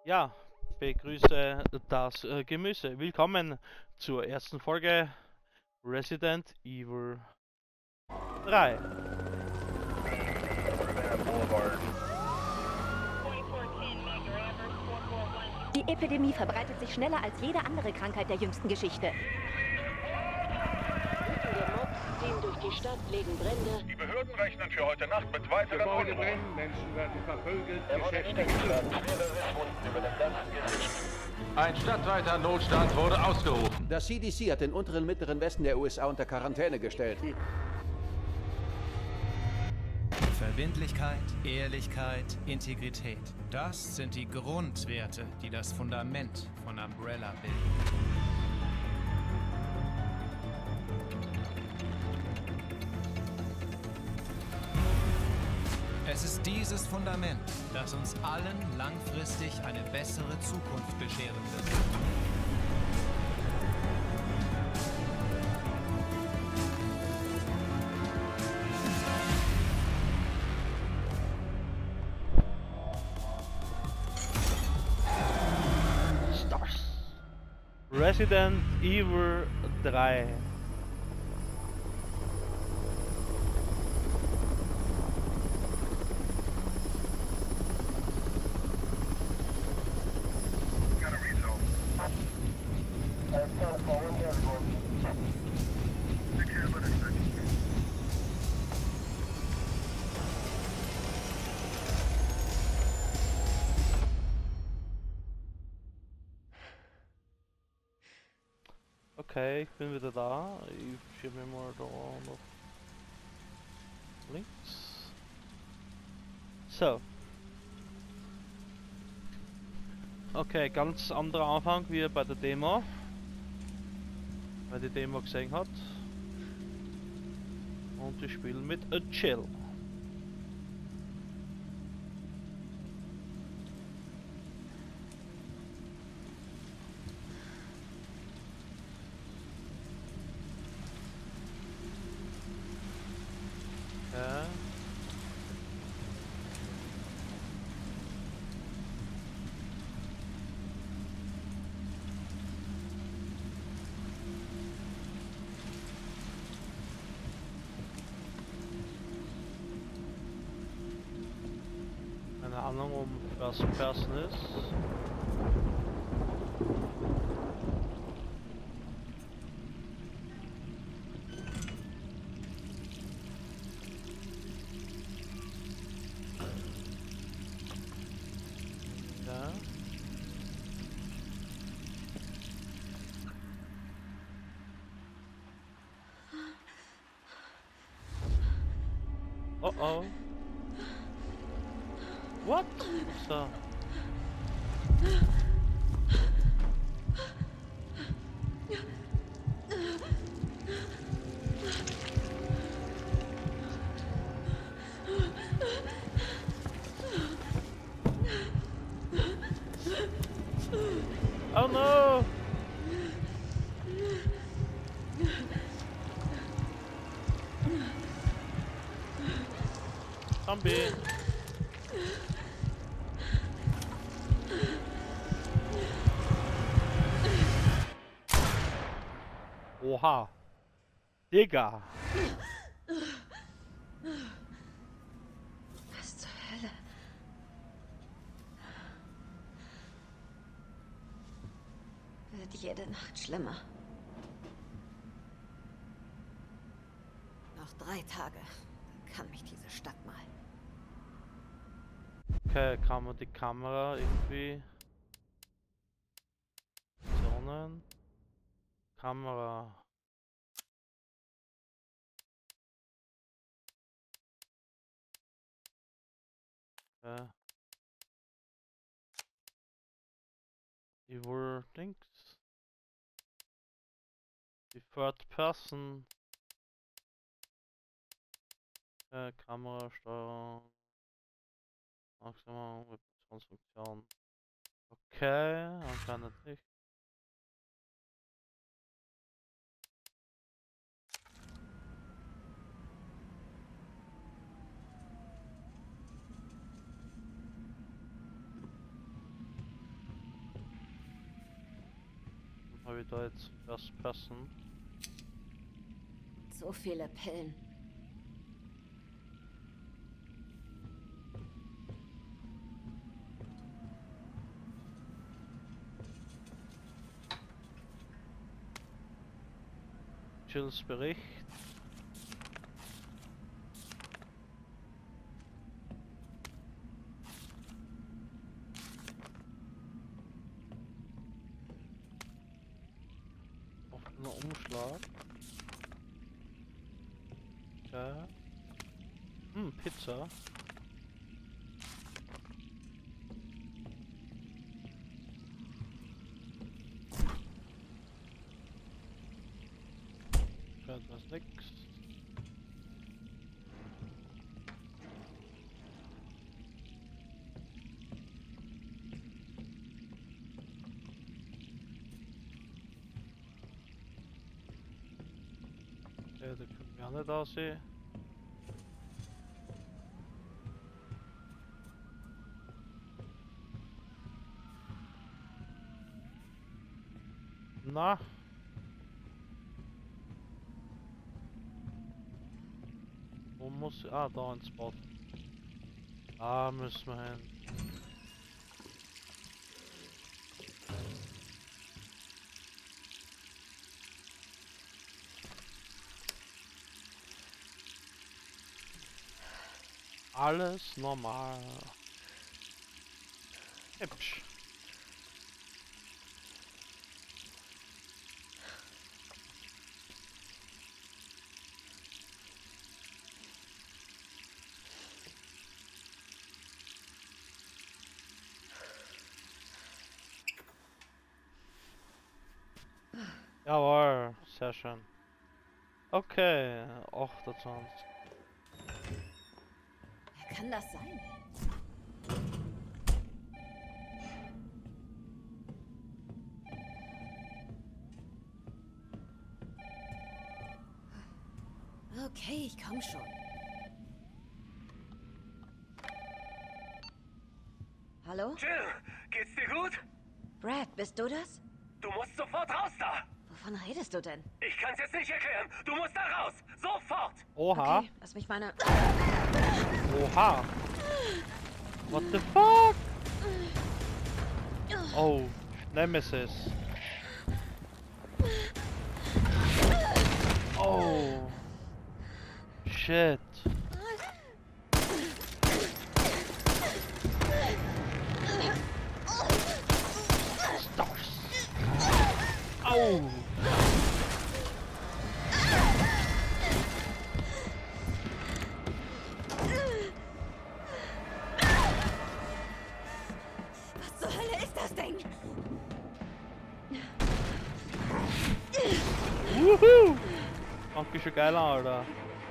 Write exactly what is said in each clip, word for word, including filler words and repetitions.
Ja, begrüße das äh, Gemüse. Willkommen zur ersten Folge Resident Evil drei. Die Epidemie verbreitet sich schneller als jede andere Krankheit der jüngsten Geschichte. Wütende Mobs ziehen durch die Stadt, legen Brände. Die Behörden rechnen für heute Nacht mit weiteren Gebäude Unruhen. brennen, Menschen werden verprügelt, Er wurde Geschäfte niedergeschlagen. getötet. Mehrere Wunden über dem ganzen Gesicht. Ein stadtweiter Notstand wurde ausgerufen. Das C D C hat den unteren mittleren Westen der U S A unter Quarantäne gestellt. Verbindlichkeit, Ehrlichkeit, Integrität. Das sind die Grundwerte, die das Fundament von Umbrella bilden. Es ist dieses Fundament, das uns allen langfristig eine bessere Zukunft bescheren wird. Stars. Resident Evil drei. Okay, ich bin wieder da. Ich schiebe mir mal da noch links. So. Okay, ganz anderer Anfang wie bei der Demo. Wer die Demo gesehen hat. Und wir spielen mit a Chill. Ja. Keine Ahnung, um was Person ist. Ja. Oh oh. What? So. Oh no! Zombie! Oha! Digga! Was zur Hölle? Wird jede Nacht schlimmer. Noch drei Tage, dann kann mich diese Stadt mal. Okay, kann man die Kamera irgendwie zonen? Kamera. Okay. Evil Dings. Die Third Person. Okay, Kamerasteuerung. Maximum Weaponsfunktion. Okay, anscheinend nicht. Habe ich da jetzt First Person? So viele Pillen. Jills Bericht. Offener Umschlag. Ja. Hm, Pizza. Ja, das ist nix. Ja, da können wir auch nicht aussehen. Na? Wo muss... Ah, da ein Spot. Ah, müssen wir hin. Alles normal. Hübsch. Jawohl, sehr schön. Okay, achtundzwanzig. Wer kann das sein? Okay, ich komm schon. Hallo? Jill, geht's dir gut? Brad, bist du das? Du musst sofort raus da! Wovon redest du denn? Ich kann's jetzt nicht erklären. Du musst da raus! Sofort! Oha. Okay, lass mich meine... Oha. What the fuck? Oh, Nemesis. Oh. Shit. Stars. Au. Was zur Hölle ist das Ding? Wuhu. Macht mich schon geil an, Alter.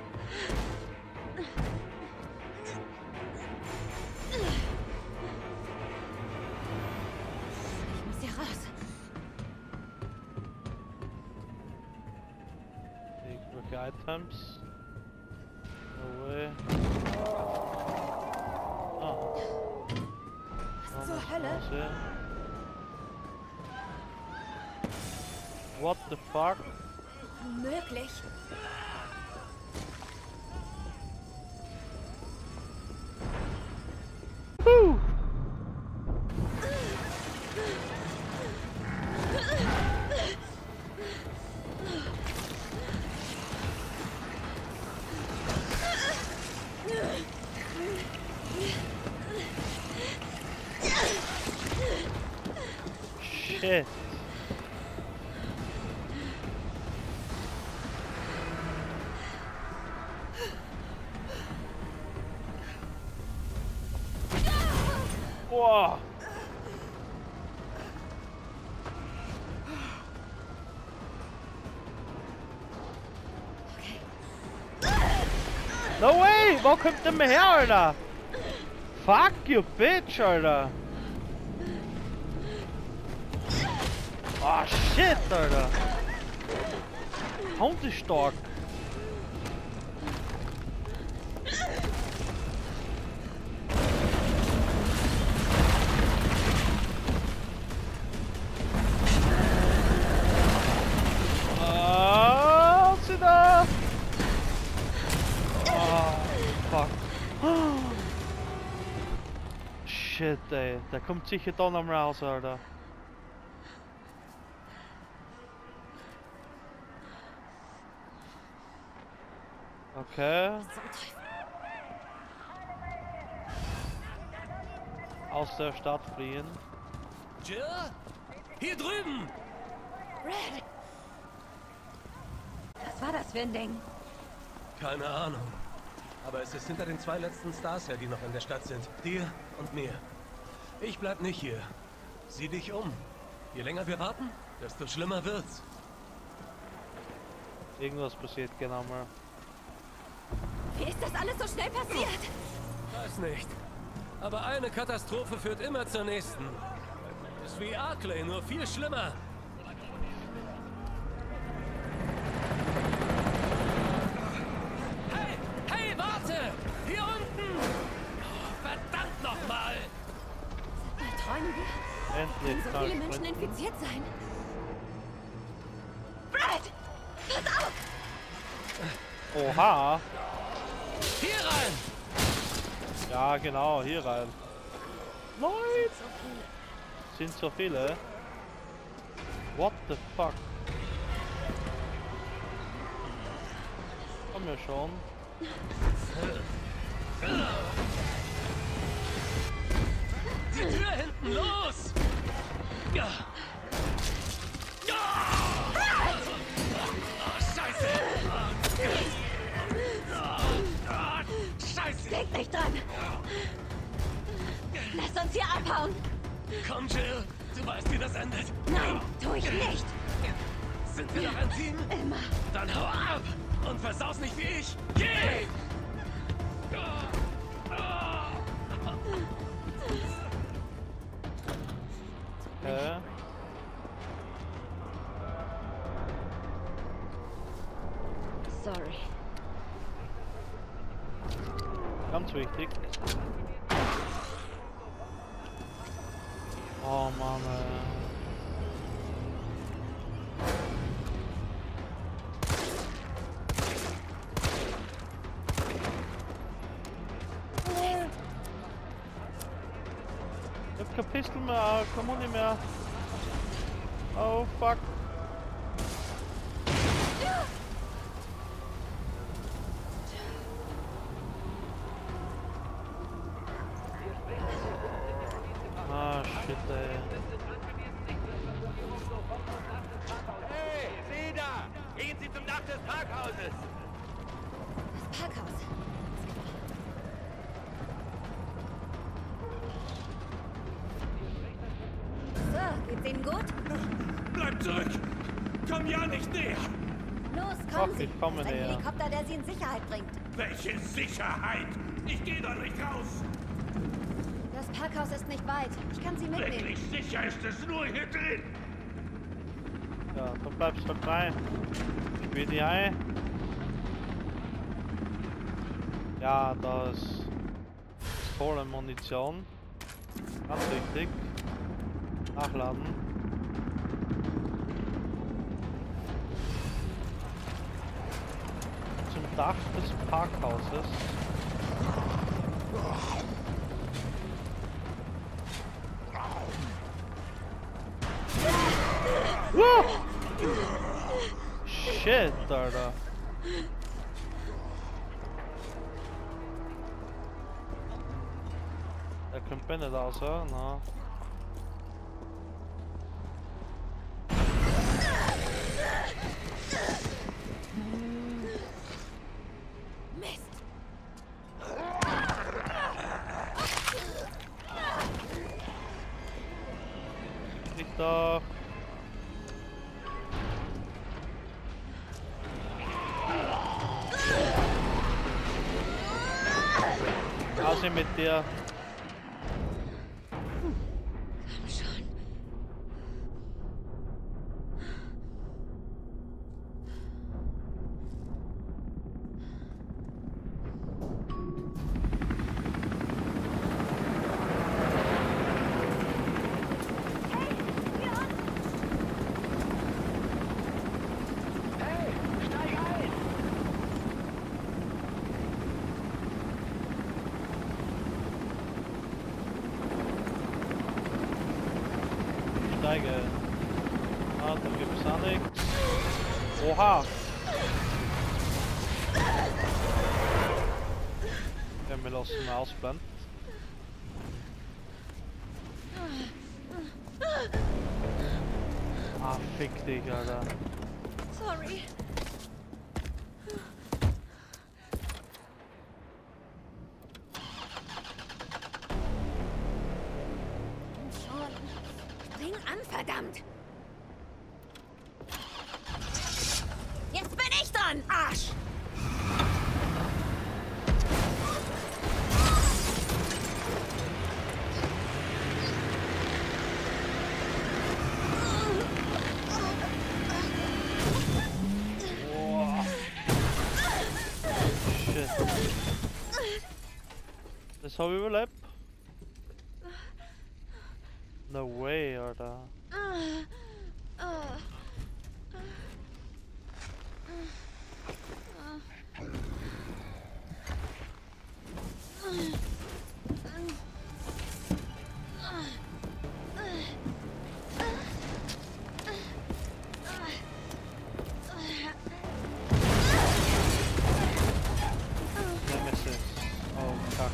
Ich muss hier raus. Irgendwelche Items. No way. Ah. Was zur Hölle? What the fuck? Unmöglich. Woo! Shit. Wow. No way! Wo kommt der mir her, Alter? Fuck you, bitch, Alter! Oh shit, Alter! Hound ist stark! Shit, ey. Der kommt sicher da noch raus, Alter. Okay. Aus der Stadt fliehen. Jill? Hier drüben! Red! Was war das für ein Ding? Keine Ahnung. Aber es ist hinter den zwei letzten Stars her, die noch in der Stadt sind. Dir und mir. Ich bleib nicht hier. Sieh dich um. Je länger wir warten, desto schlimmer wird's. Irgendwas passiert genau mal. Wie ist das alles so schnell passiert? Weiß nicht. Aber eine Katastrophe führt immer zur nächsten. Ist wie Arklay, nur viel schlimmer. Hey, hey, warte! Hier unten! Oh, verdammt nochmal! Träumen wir? Endlich Können so viele Menschen infiziert sein? Brad! Pass auf! Oha! Hier rein! Ja, genau, hier rein. Leute! Sind so viele? What the fuck? Komm ja schon. Die Tür hinten, los! Ja! Ja! Oh, Scheiße! Oh, Scheiße! Denk nicht dran! Lass uns hier abhauen! Komm, Jill! Du weißt, wie das endet! Nein, tu ich nicht! Sind wir noch ein Team? Immer! Dann hau ab! Und versaus nicht wie ich! Geh! Hä? Sorry. Ganz wichtig. Oh Mann, ey. Ich hab kein Pistol mehr, kein Muni mehr. Oh fuck. Ah shit, ey. Hey, Sie da! Gehen Sie zum Dach des Parkhauses! Das Parkhaus. So, geht's Ihnen gut? Bleib zurück! Komm ja nicht näher! Los, Ach, kommen Sie! ich komme Das ist ein näher. Helikopter, der Sie in Sicherheit bringt. Welche Sicherheit! Ich gehe da nicht raus! Das Parkhaus ist nicht weit. Ich kann Sie mitnehmen. Wirklich sicher ist es nur hier drin! Ja, du bleibst halt rein. Spiel die ein. Ja, da ist volle Munition. Ganz wichtig. Nachladen. Zum Dach des Parkhauses. Woo! Shit, Alter. Der kommt mir nicht raus, ja? Na. Mist! Ich doch. Raus mit dir. Komm schon. steigen. Ah, da gibt es auch nichts. Oha! Okay, wir lassen mal ausblenden. Ah, fick dich, Alter. Sorry. Spring an, verdammt! Jetzt bin ich dran, Arsch! Das habe ich überlebt. No way, Alter. Nemesis. Oh, fuck.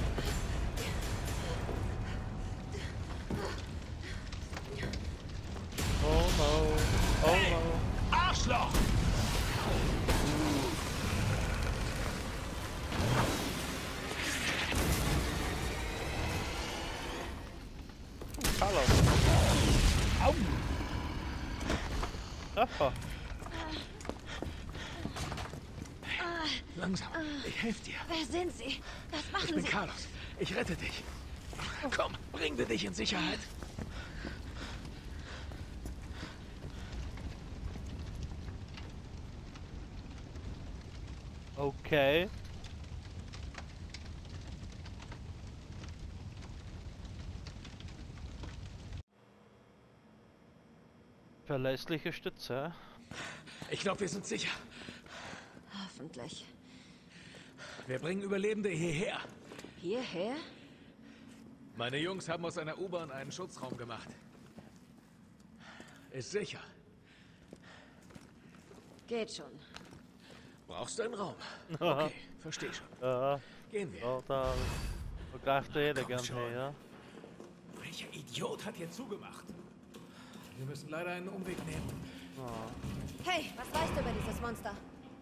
Oh no. Oh no. Arschloch! Hallo. Au. Treffer. Langsam, ich helfe dir. Wer sind Sie? Was Ich machen bin Sie? Carlos. Ich rette dich. Komm, bringen wir dich in Sicherheit. Okay. Verlässliche Stütze. Ich glaube, wir sind sicher. Hoffentlich. Wir bringen Überlebende hierher. Hierher? Meine Jungs haben aus einer U-Bahn einen Schutzraum gemacht. Ist sicher. Geht schon. Brauchst du einen Raum? Okay, versteh schon. Ja, Gehen wir. ja, da greift jeder Komm gern schon. her. Welcher Idiot hat hier zugemacht? Wir müssen leider einen Umweg nehmen. Hey, was weißt du über dieses Monster?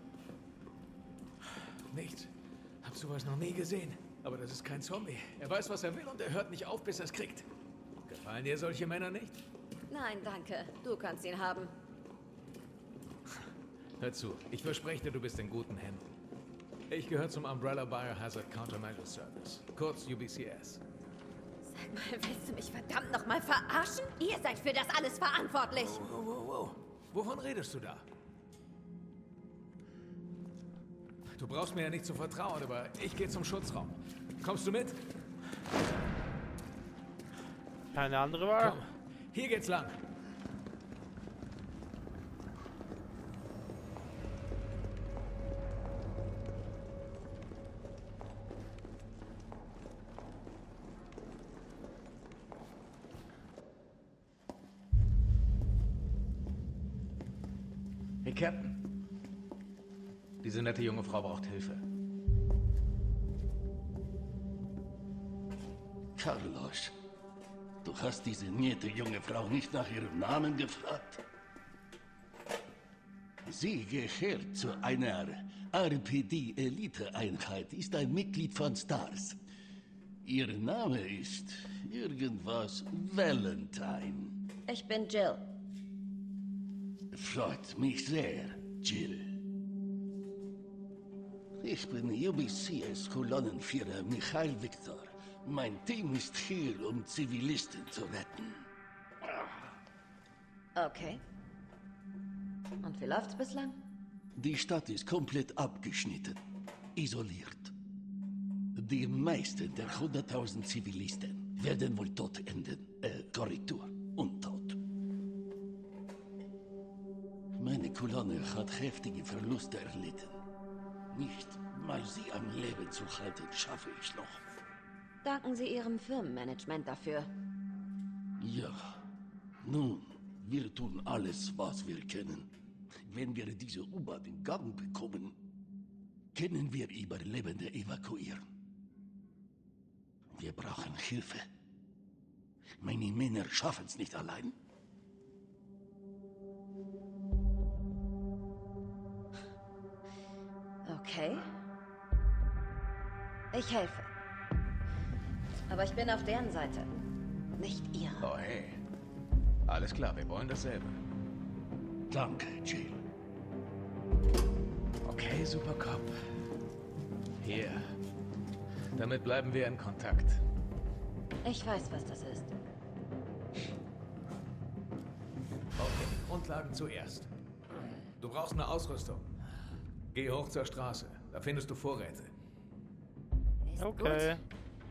Nichts. Hab sowas noch nie gesehen. Aber das ist kein Zombie. Er weiß, was er will und er hört nicht auf, bis er es kriegt. Gefallen dir solche Männer nicht? Nein, danke. Du kannst ihn haben. Hör zu, ich verspreche dir, du bist in guten Händen. Ich gehöre zum Umbrella Biohazard Countermeasure Service, kurz U B C S. Sag mal, willst du mich verdammt noch mal verarschen? Ihr seid für das alles verantwortlich. Wow, wow, wow. Wovon redest du da? Du brauchst mir ja nicht zu vertrauen, aber ich gehe zum Schutzraum. Kommst du mit? Keine andere Wahl? Komm, hier geht's lang. Hey, Captain. Diese nette junge Frau braucht Hilfe. Carlos, du hast diese nette junge Frau nicht nach ihrem Namen gefragt? Sie gehört zu einer R P D-Elite-Einheit, ist ein Mitglied von STARS. Ihr Name ist irgendwas Valentine. Ich bin Jill. Freut mich sehr, Jill. Ich bin U B C S-Kolonnenführer Michael Victor. Mein Team ist hier, um Zivilisten zu retten. Okay. Und wie läuft's bislang? Die Stadt ist komplett abgeschnitten, isoliert. Die meisten der hunderttausend Zivilisten werden wohl tot enden. Äh, Korrektur, untot. Meine Kolonne hat heftige Verluste erlitten. Nicht mal sie am Leben zu halten, schaffe ich noch. Danken Sie Ihrem Firmenmanagement dafür. Ja, nun, Wir tun alles, was wir können. Wenn wir diese U-Bahn in Gang bekommen, können wir Überlebende evakuieren. Wir brauchen Hilfe. Meine Männer schaffen es nicht allein. Okay. Ich helfe. Aber ich bin auf deren Seite. Nicht ihre. Oh hey. Alles klar, wir wollen dasselbe. Danke, Jill. Okay, Supercop. Hier. Damit bleiben wir in Kontakt. Ich weiß, was das ist. Okay, Grundlagen zuerst. Du brauchst eine Ausrüstung. Geh hoch zur Straße. Da findest du Vorräte. Ist Okay. gut.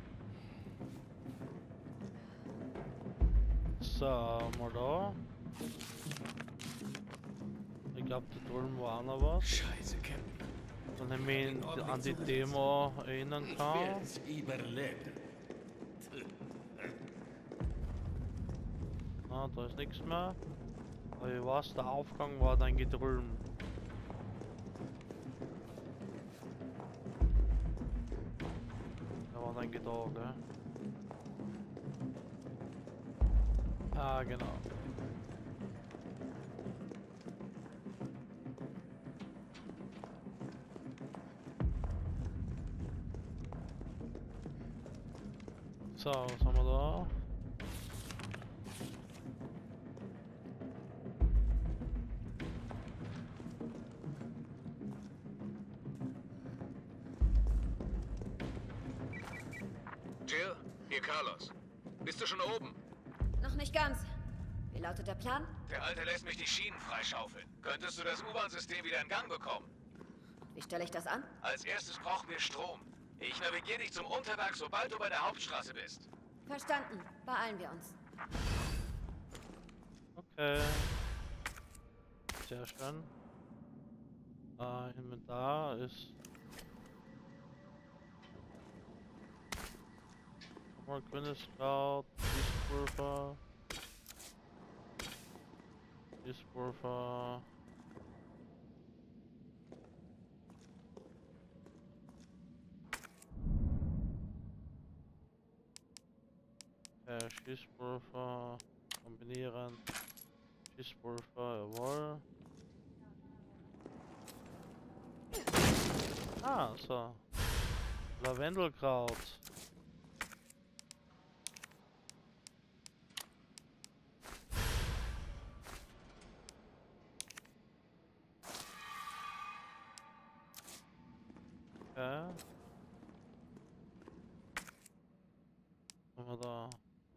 So, mal da. Ich glaube, da drüben war auch noch was. Scheiße, Captain. Dann ich mich an die Demo erinnern kann. Werd's überleben. Ah, da ist nichts mehr. Aber ich weiß, der Aufgang war dann drüben. Der war dann da, gell? Ah, genau. So, was haben wir da? Jill, hier Carlos. Bist du schon oben? Noch nicht ganz. Wie lautet der Plan? Der Alte lässt mich die Schienen freischaufeln. Könntest du das U-Bahn-System wieder in Gang bekommen? Wie stelle ich das an? Als erstes brauchen wir Strom. Ich navigiere dich zum Unterberg, sobald du bei der Hauptstraße bist. Verstanden. Beeilen wir uns. Okay. Sehr schön. Äh, Inventar ist... Mal grünes Kraut, Gießpulver. Gießpulver. Äh, Schießpulver. Kombinieren. Schießpulver, jawohl. Ah, so. Lavendelkraut. Okay. Was haben wir da?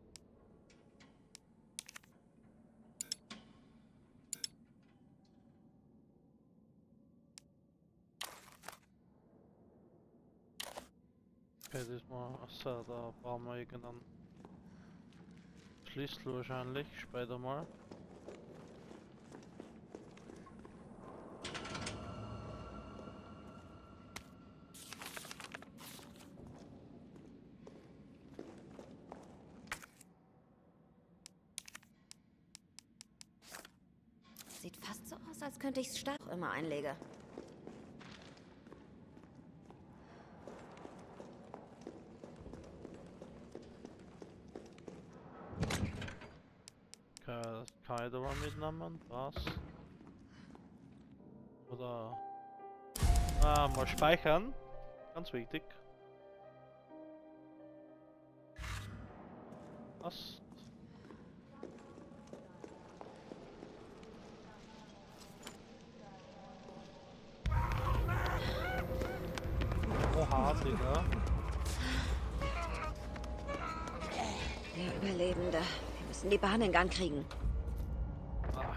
Okay, diesmal, achso, da brauchen wir irgendeinen Schlüssel wahrscheinlich, später mal. Sieht fast so aus, als könnte ich es stark immer einlege. Okay, das kann ich aber mitnehmen, was? Oder... Ah, mal speichern. Ganz wichtig. Was? Oha, Digga. Der Überlebende. Wir müssen die Bahn in Gang kriegen. Ah.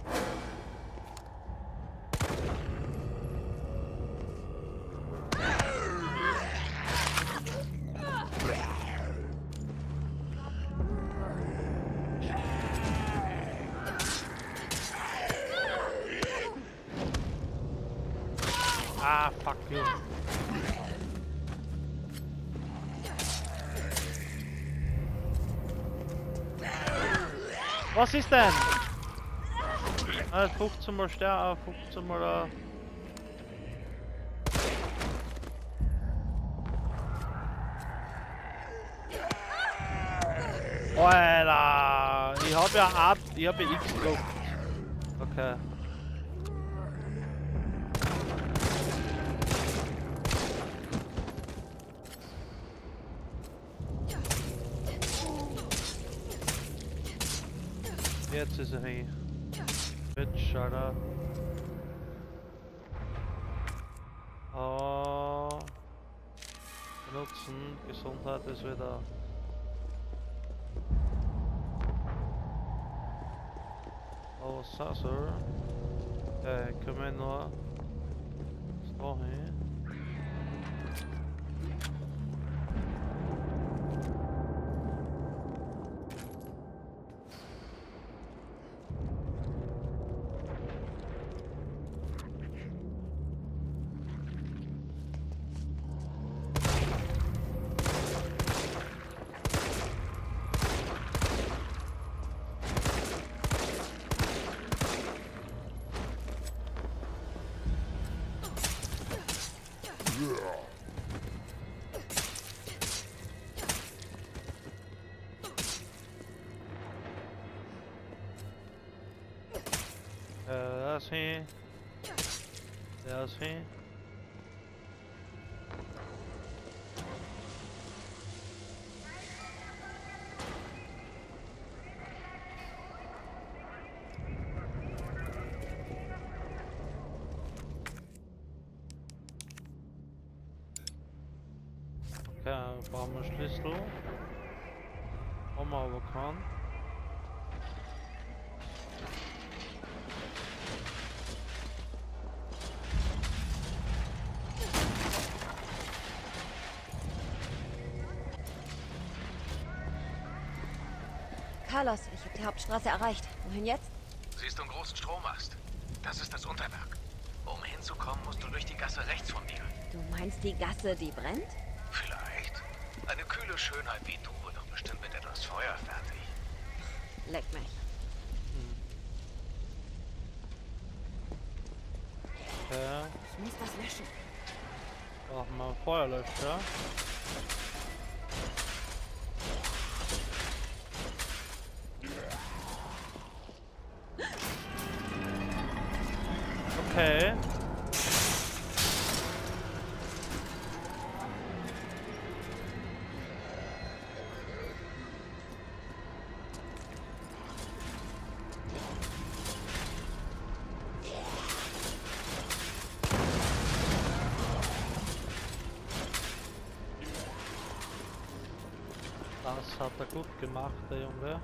Ah, fuck you. Was ist denn? Ah, fünfzehn mal Sterne, fünfzehn mal da. Alter, ich hab ja ab, ich hab ja X gedruckt. Okay. Jetzt ist er hin. Bitch, Alter. Oh. Benutzen, Gesundheit ist wieder. Oh, Sasser. Okay, können wir nur so hin. Uh, that's here. That's here. Okay, brauchen wir Schlüssel. Haben wir aber keinen. Carlos, ich habe die Hauptstraße erreicht. Wohin jetzt? Siehst du einen großen Strommast? Das ist das Unterwerk. Um hinzukommen, musst du durch die Gasse rechts von mir. Du meinst die Gasse, die brennt? Vielleicht. Eine kühle Schönheit wie du wird doch bestimmt mit etwas Feuer fertig. Leck mich. Hm. Okay. Ich muss das löschen. Brauchen wir Feuerlöscher. Okay. Das hat er gut gemacht, der Junge.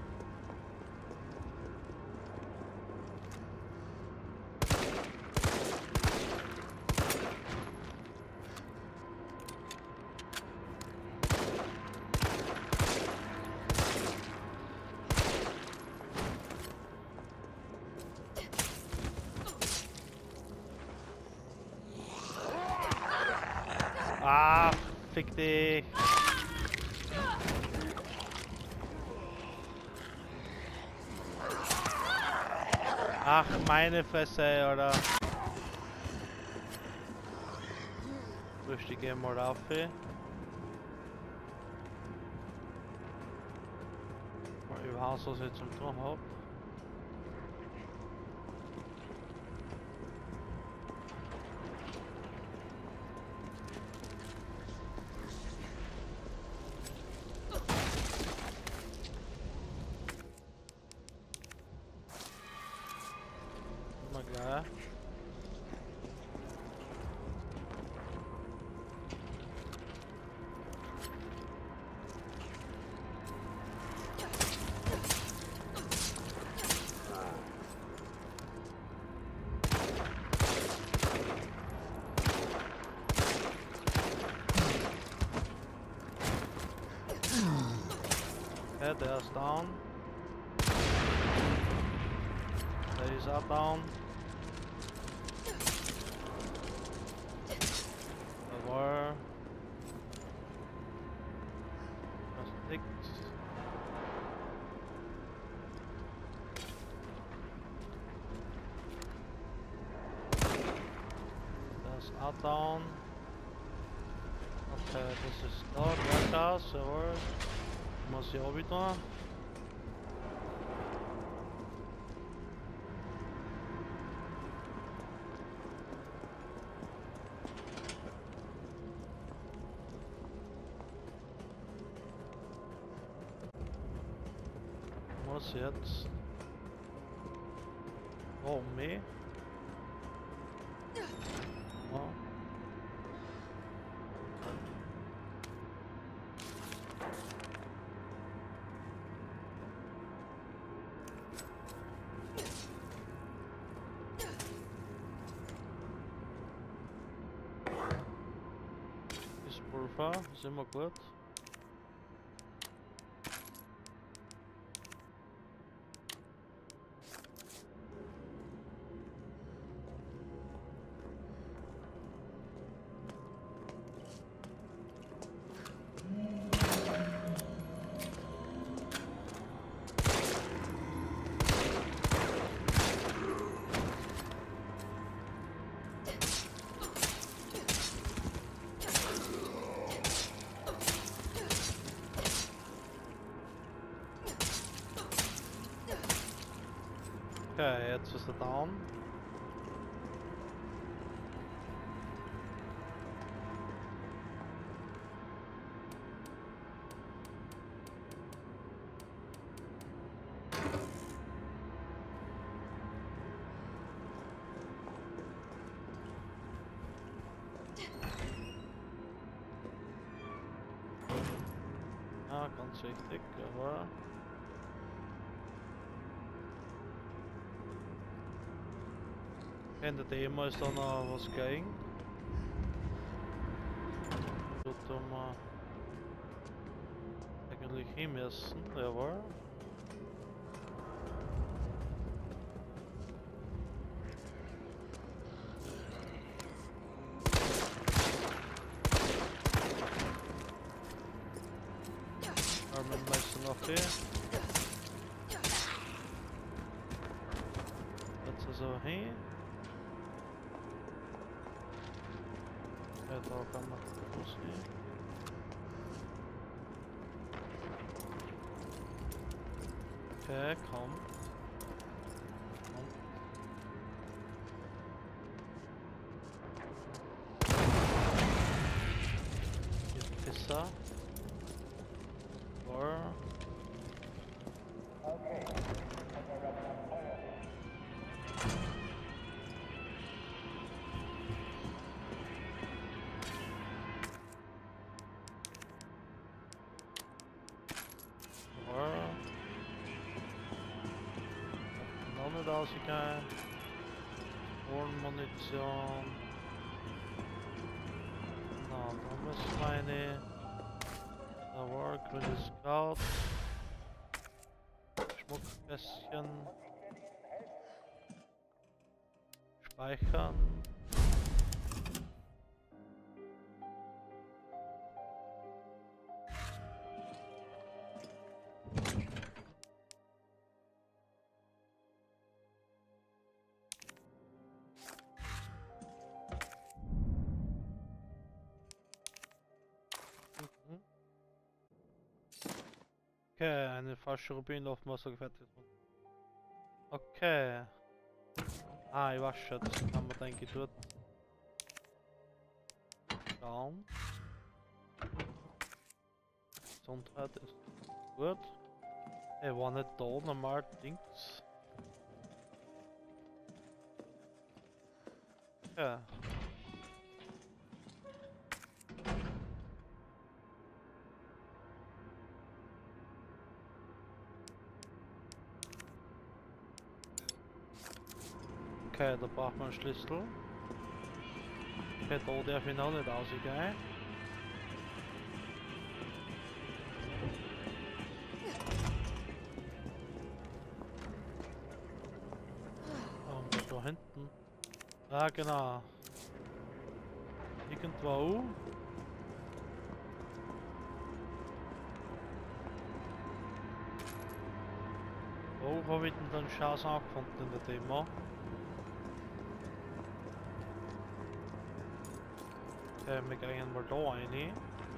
Ah, fick dich. Ach, meine Fresse, oder? Ich gehe mal auf. Mal überhaupt, was ich zum Tun habe. Klar. Okay, der ist down. Der ist auch down. Jawohl. Das liegt. Auch down. Okay, das ist da, Glashaus, jawohl. Muss ich auch wieder. Was jetzt? Oh, me? Oh. Ist Pulver, ist immer gut. Okay, jetzt ist er down. Ja, ganz wichtig, aber in der Demo ist da noch was gegangen. Dort haben wir eigentlich hin müssen, jawohl. Armen meisten noch hier. Jetzt ist er hin. Da kann man losgehen. Okay, komm. Komm. Hier ist Pisser. War. Rausgegangen. Ohrenmunition. Na, da müssen wir eine. Da war grüne Scout. Schmuckkästchen. Speichern. Okay, eine falsche Rubin auf Wasser gefertigt. Okay. Ah, ich weiß schon, das kann man denke ich dort. Down. Gesundheit ist gut. Er war nicht da, normal Dings. Okay. Okay, da braucht man einen Schlüssel. Okay, da darf ich noch nicht rausgehen. Und da hinten. Ja, genau. Irgendwo. Wo habe ich denn dann Chance angefunden in der Demo? Okay, wir gehen mal da rein.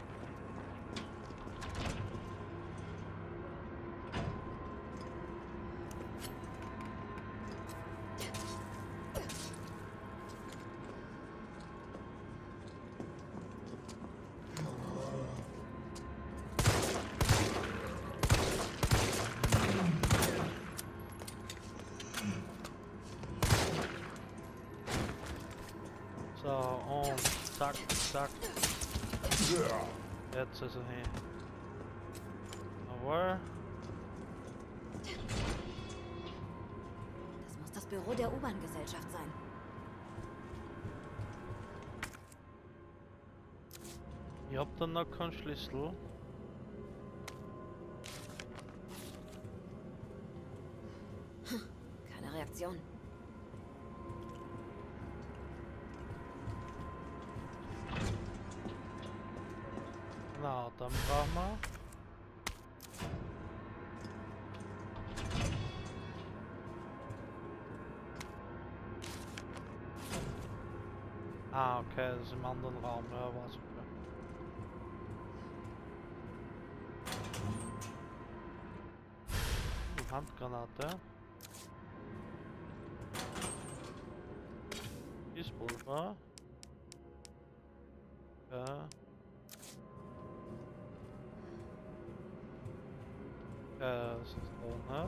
So, und zack, zack. Jetzt ist er hier. Jawohl. Das muss das Büro der U-Bahn-Gesellschaft sein. Ich hab dann noch keinen Schlüssel. Keine Reaktion. Na, dann brauchen wir. Ah, okay, das ist im anderen Raum, ja, war super. Die Handgranate. Gießpulver. Ja. Ja, das ist so, ne?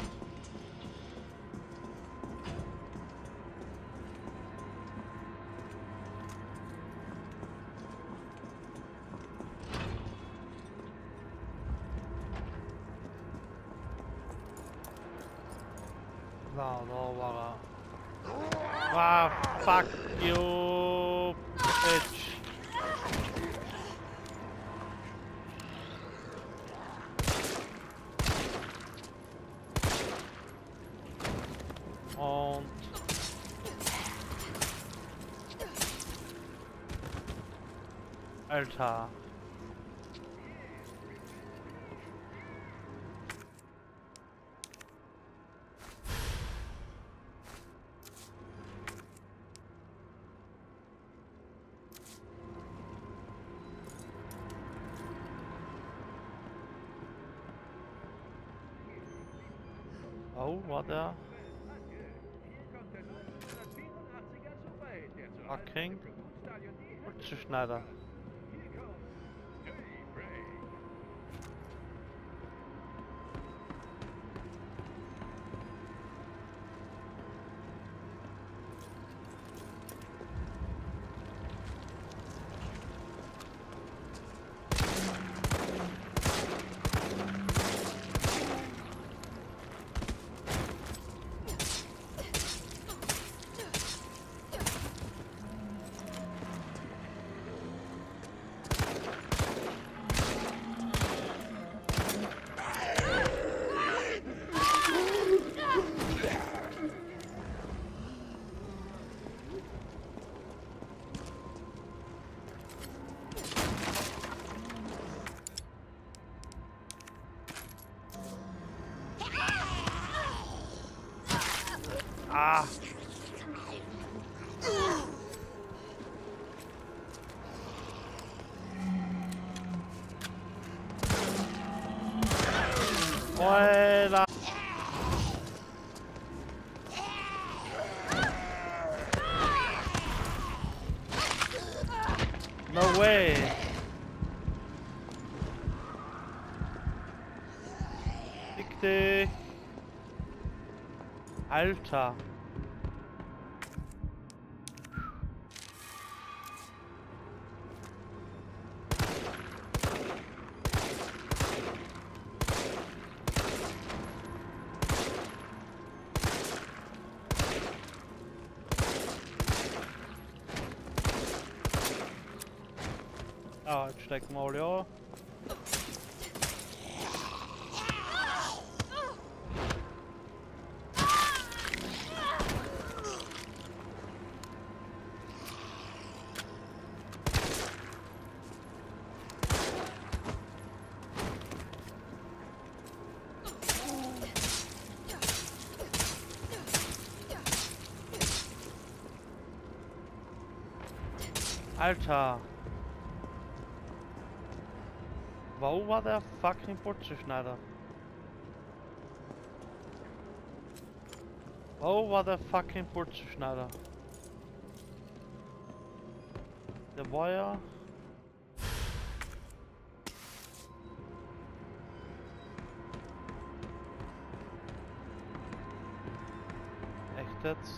Na, da war er. Ah, fuck you, bitch. Und Alter. Oh, war der fucking Schneider. Ah. Alter. No way. Fick dich. Alter. Ja, jetzt stecken wir alle an. Alter. Wo war der fucking Putzenschneider? Wo war der fucking Putzenschneider? Der war ja... Echt jetzt?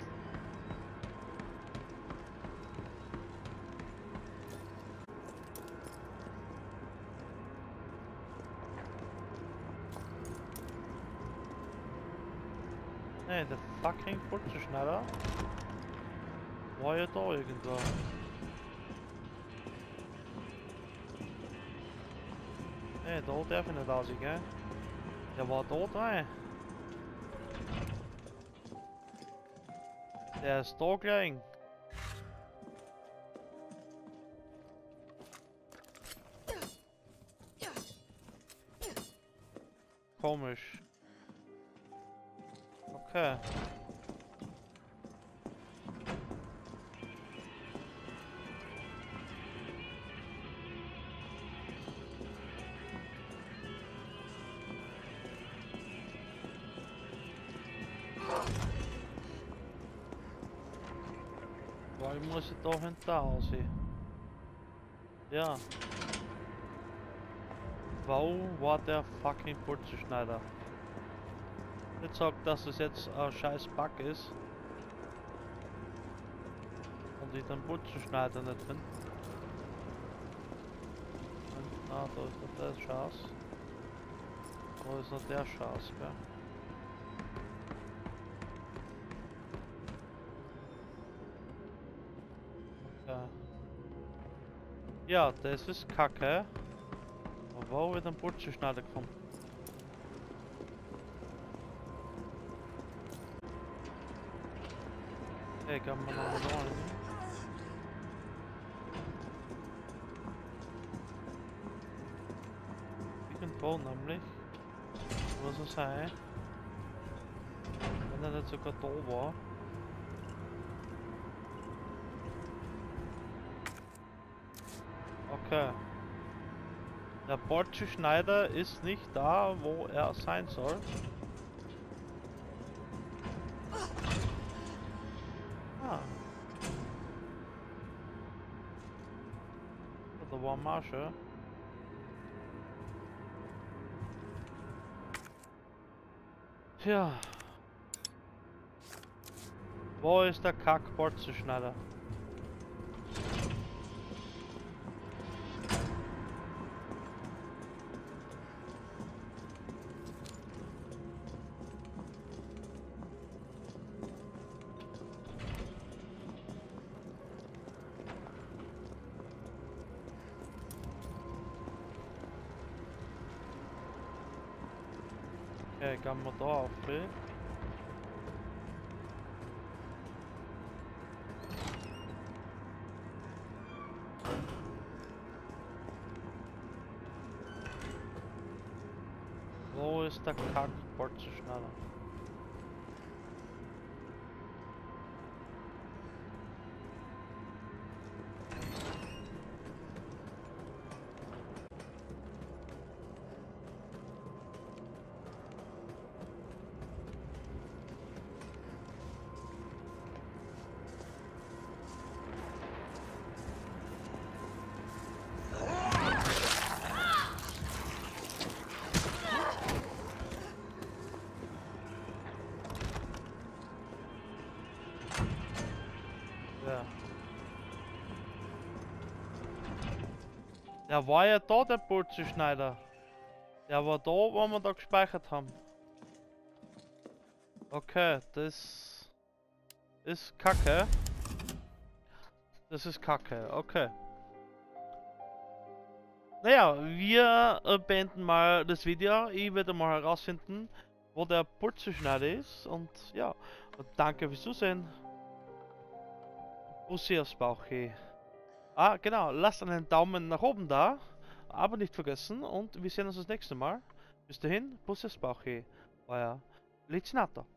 Nee, der fucking Putzenschneider war ja da irgendwo. Nee, da darf ich nicht aussehen, gell? Der war da drin. Der ist da gleich. Komisch. Okay. Weil ich muss da hinter aussehen. Ja. Wo war der fucking Putzenschneider? Nicht sagt, dass es jetzt ein scheiß Bug ist. Und ich den Putzenschneider nicht finde. Ah, da ist noch der Schatz. Da ist noch der Schatz, gell? Okay. Ja, das ist Kacke. Aber wo wird ein Putzenschneider gefunden? Hey, kann man noch mal rein. Irgendwo nämlich. Was es sein? Wenn er nicht sogar da war. Okay. Der Putzenschneider ist nicht da, wo er sein soll. Ah. Da war Marsche. Tja. Wo ist der Kack-Putzenschneider? Okay, kann man da aufdrehen? Wo ist der Kack-Putzenschneider? Der war ja da, der Putzenschneider. Der war da, wo wir da gespeichert haben. Okay, das ist Kacke. Das ist Kacke, okay. Naja, wir äh, beenden mal das Video. Ich werde mal herausfinden, wo der Putzenschneider ist. Und ja, und danke fürs Zusehen. Bussi aufs Bauchi. Ah, genau, lasst einen Daumen nach oben da, aber nicht vergessen und wir sehen uns das nächste Mal. Bis dahin, Bussi aufs Bauchi, euer Lizinator.